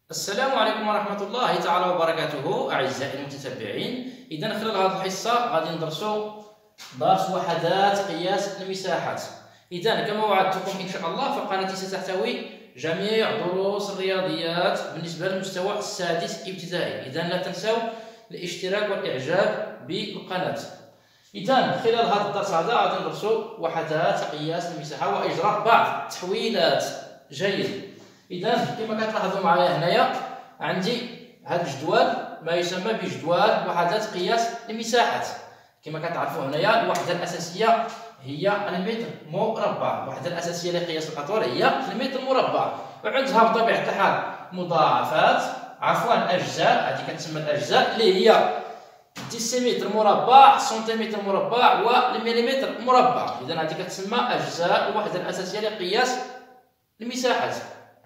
السلام عليكم ورحمة الله تعالى وبركاته أعزائي المتتبعين. إذا خلال هذه الحصة غادي ندرسوا درس وحدات قياس المساحات. إذا كما وعدتكم إن شاء الله فقناتي ستحتوي جميع دروس الرياضيات بالنسبة للمستوى السادس ابتدائي. إذا لا تنسوا الاشتراك والإعجاب بالقناة. إذا خلال هذا الدرس غادي ندرسوا وحدات قياس المساحة وإجراء بعض التحويلات. جيد. إذا كما كتلاحظوا معايا هنايا عندي هذا الجدول ما يسمى بجدول وحدات قياس المساحات. كما كتعرفوا هنايا الوحدة الأساسية هي المتر مربع، الوحدة الأساسية لقياس الأطوال هي المتر مربع، وعندها بطبيعة الحال مضاعفات أجزاء، هذه كتسمى الأجزاء اللي هي ديسيمتر مربع، سنتيمتر مربع والمليمتر مربع. إذا هذه كتسمى أجزاء الوحدة الأساسية لقياس المساحات.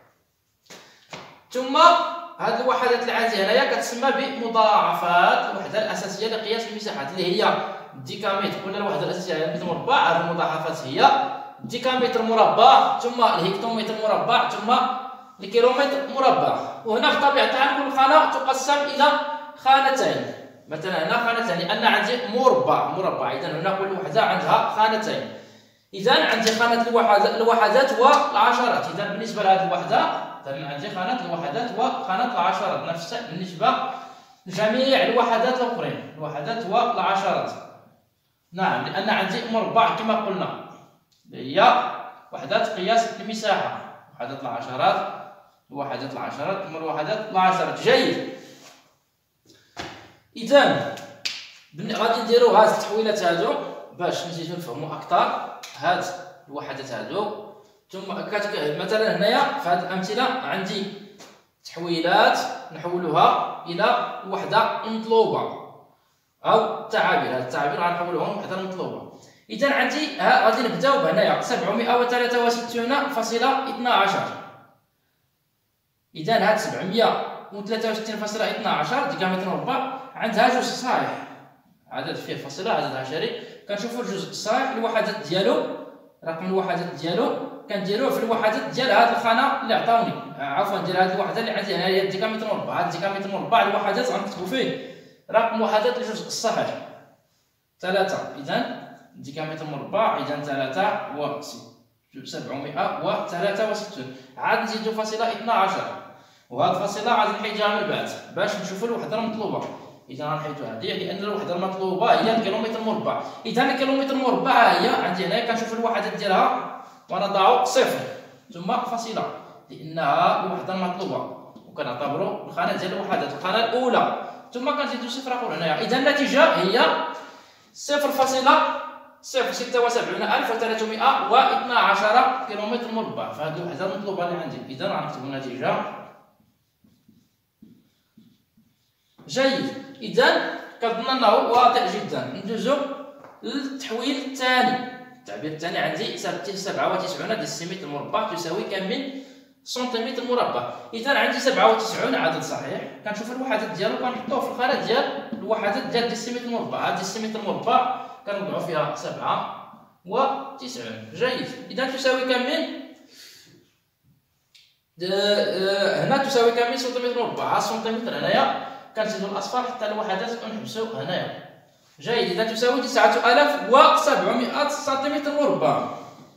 ثم هذه الوحدات اللي عندي هنايا كتسمى بمضاعفات الوحده الاساسيه لقياس المساحات اللي هي الديكامتر. قلنا الوحده الاساسيه هي المتر مربع، هذه المضاعفات هي الديكامتر مربع ثم الهكتومتر مربع ثم الكيلومتر مربع. وهنا بطبيعه الحال كل خانه تقسم الى خانتين. مثلا هنا خانتين لان عندي مربع، اذا هنا كل وحده عندها خانتين. اذا عندي خانه الوحدات والعشرات. اذا بالنسبه لهذه الوحده عندي خانة الوحدات وخانة العشرات، نفس بالنسبة لجميع الوحدات الأخرين، الوحدات والعشرات. نعم، لأن عندي مربع كما قلنا هي وحدات قياس المساحة، وحدات العشرات ثم الوحدات العشرات. جيد. إذا غادي نديرو هاد التحويلات هادو باش نزيدو نفهمو أكثر هاد الوحدات هادو. ثم مثلا هنايا في هذه الامثله عندي تحويلات نحولها الى وحده مطلوبه او تعابير. هذه التعابير غنحولوها لوحده مطلوبه. اذا عندي غادي نبداو بهنايا 763.12. اذا هاد 763.12 ديكامتر مربع عندها جزء صحيح، عدد فيه فاصله عدد عشري. كنشوفوا الجزء الصحيح الوحدات ديالو، رقم الوحدات ديالو كنديروه في الوحدات ديال هذه الخانه اللي عطاوني، عفوا ديال هذه الوحده اللي عندي هنا هي الديكامتر مربع. هذا الديكامتر مربع الوحدات غنكتبوا فيه رقم وحدات الجزء الصحيح 3. اذا الديكامتر مربع اذا 763. عاد نزيدو فاصله 12، وهذه الفاصله غادي نحيدها من بعد باش نشوفوا الوحده المطلوبه. اذا غنحيدو هذه لان الوحده المطلوبه هي الكيلومتر مربع. اذا الكيلومتر مربع هي عندي هنا كنشوف الوحدات ديالها ونضع صفر ثم فاصله لانها الوحده المطلوبه، وكنعتبروا الخانه ديال الوحدات الخانه الاولى ثم كنزيدوا صفر اخر هنايا. اذا النتيجه هي 0.0761312 كيلومتر مربع فهذه الوحده المطلوبه اللي عندي. اذا غنكتبوا النتيجه. جيد. اذا كنظن انه واضح جدا. ندوزو للتحويل الثاني. التعبير الثاني عندي 97 ديسيمتر مربع تساوي كم من سنتيمتر مربع. اذا عندي 97 عدد صحيح، كنشوف الوحدات ديالو كنحطوه في الخانه ديال الوحدات ديال ديسيمتر مربع. هاد ديسيمتر مربع كنوضعوا فيها 97. جيد. اذا تساوي كم من هنا تساوي كم من سنتيمتر مربع. السنتيمتر هنايا كنزيدو الاصفار حتى الوحدات ونحبسو هنايا. جيد. إذا تساوي 9700 سنتيمتر مربع.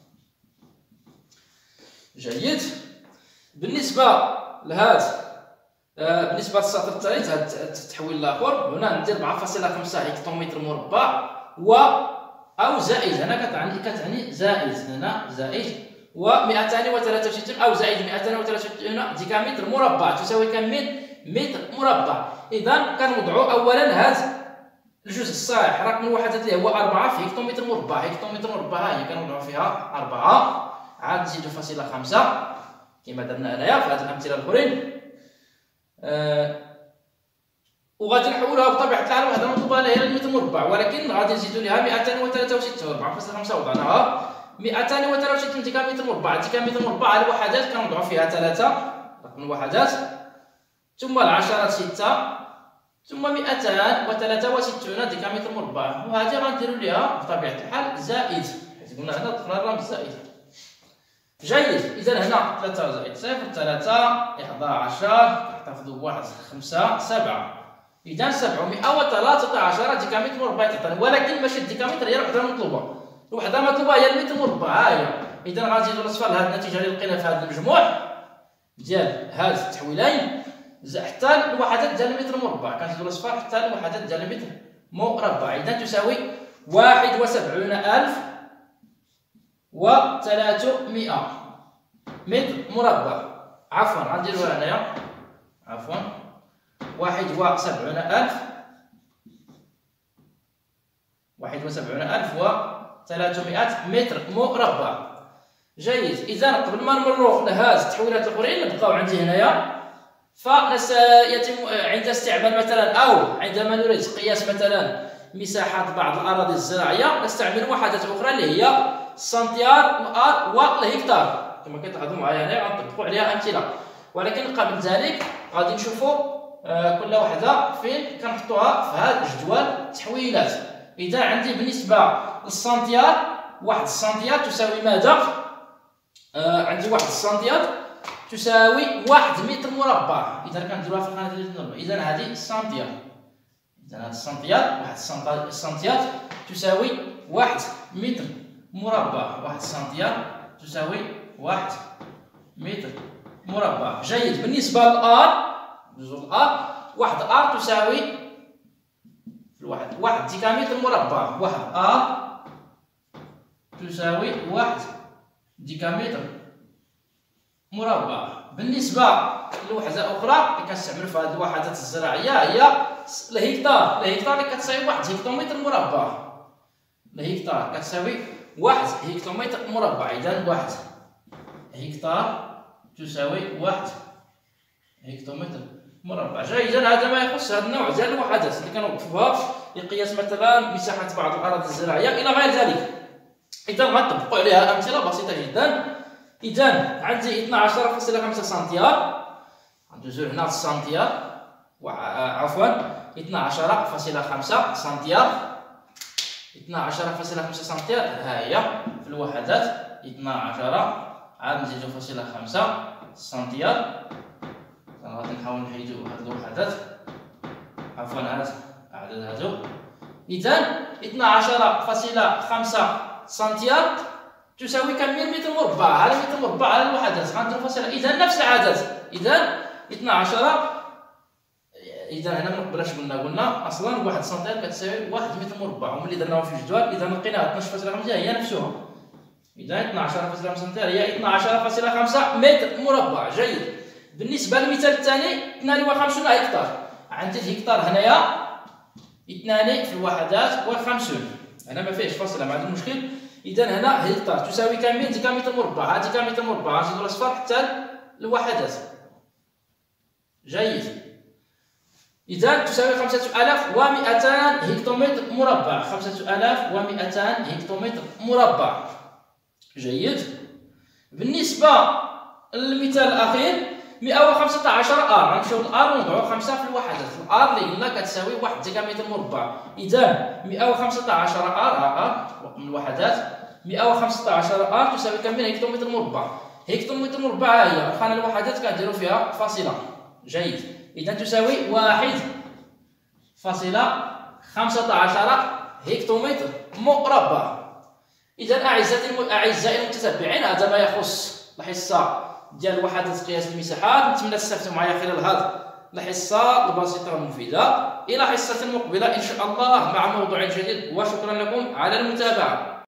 جيد. بالنسبة لهذا بالنسبة للسطر الثالث هذا التحويل الآخر هنا ندير 4.5 هكتومتر مربع أو زائد. هنا كتعني زائد، هنا زائد و263 أو زائد 263 ديكامتر مربع تساوي كم من متر مربع. إذا كنوضعوا أولا هذا الجزء الصحيح رقم الوحدات اللي هو 4 في هكتومتر مربع. هكتومتر مربع هي كنوضعوا فيها 4، عاد نزيدو فاصله 5 كما درنا هنايا في هذه الامثله الاخرين. وغادي نحولوها بطبيعه الحال وحده مطلوبه هي المتر مربع، ولكن غادي نزيدو لها 263. 4.5 وضعناها 263 ديكامتر مربع. ديكامتر مربع الوحدات كنوضعوا فيها 3 رقم الوحدات ثم العشرات 6 ثم 263 ديكامتر مربع. وهذه غنديروا ليها بطبيعه الحال زائد، حيت قلنا هنا ضفنا الرمز زائد. جيد. إذا هنا 3 زائد 0 3 11 تحتفظوا بواحد 5 7. إذا 713 ديكامتر مربع تعطينا، ولكن ماشي الديكامتر هي الوحدة المطلوبة. الوحدة المطلوبة هي المتر مربع. ها هي. إذا غنزيدو الأصفار لهاد النتيجة اللي لقينا في هذا المجموع ديال هاد التحويلين حتى الوحدات ديال المتر مربع، كنزيدو الأصفار حتى الوحدات ديال المتر مربع. إذا تساوي 71,300 متر مربع. عفوا غنديروها هنايا، عفوا 71,300 متر مربع. جيد. إذا قبل ما نمروا لهاد التحويلات الأخرين اللي بقاو عندي هنايا، فسيتم عند استعمال مثلا أو عندما نريد قياس مثلا مساحات بعض الأراضي الزراعية نستعمل وحدات أخرى اللي هي السنتيار والآر والهكتار. كما كتلاحظوا معايا هنا غنطبقوا عليها أمثلة، ولكن قبل ذلك غادي نشوفوا كل وحدة فين كنحطوها في هذا الجدول التحويلات. إذا عندي بالنسبة للسنتيار، واحد السنتيار تساوي ماذا؟ عندي واحد السنتيار تساوي 1 متر مربع. إذا كنديروها في القناة ديال النورمال، إذا هذه السنتيار. إذا هذا السنتيار، واحد السنتيار تساوي 1 متر مربع. واحد السنتيار تساوي 1 متر مربع. جيد. بالنسبة للآر، جزء الآر، واحد آر تساوي واحد ديكامتر مربع. واحد آر تساوي 1 ديكامتر مربع. بالنسبة لوحدة أخرى اللي كنستعملو في هذه الوحدات الزراعية هي الهكتار. الهكتار اللي كتساوي 1 هكتومتر مربع. الهكتار كتساوي 1 هكتومتر مربع. إذا 1 هكتار تساوي 1 هكتومتر مربع. جيدا. هذا ما يخص هذا النوع ديال الوحدات اللي كنوقفوها لقياس مثلا مساحة بعض الأراضي الزراعية إلى غير ذلك. إذا غنطبقوا عليها أمثلة بسيطة جدا. إذا عندي 12.5 سنتيار، غندوزو هنا السنتيار، عفوا 12.5 سنتيار. 12.5 سنتيار ها هي في الوحدات 12 عاد نزيدو فاصلة 5 سنتيار. غادي نحاول نحيدو هاد الوحدات، عفوا هاد الأعداد هادو. إذا 12.5 سنتيار تساوي كم متر مربع؟ على متر مربع على الوحدات غنديرو فاصلة. إذا نفس العدد. إذا 12. إذا هنا من قبل اش قلنا أصلا 1 سنتيار كتساوي 1 متر مربع، وملي درناهم في الجدول إذا لقينا 12.5 هي نفسها. إذا 12.5 سنتيار هي 12.5 متر مربع. جيد. بالنسبة للمثال الثاني 52 هكتار. عندي الهكتار هنايا 2 في الوحدات و50. هنا ما فيهش فاصلة، ما عندي مشكل. إذا هنا هكتار تساوي كم ديكامتر مربع؟ ها ديكامتر مربع غنزيدو الأصفار حتى الوحدات. جيد. إذا تساوي 5200 هكتومتر مربع. 5200 هكتومتر مربع. جيد. بالنسبة للمثال الأخير 115 آر، غنمشيو للآر ونوضعو 5 في الوحدات. الآر اللي قلنا كتساوي 1 ديكامتر مربع. إذا 115 آر رقم الوحدات 115 آر تساوي كم هكتومتر مربع؟ هكتومتر مربع ها هي الخانة الوحدات كنديرو فيها فاصلة. جيد. إذا تساوي 1.15 هكتومتر مربع. إذا أعزائي المتتبعين هذا ما يخص الحصة ديال وحدات قياس المساحات. نتمنى تستفدتوا معايا خلال هذه الحصة البسيطة والمفيدة. إلى حصة مقبلة إن شاء الله مع موضوع جديد، وشكرا لكم على المتابعة.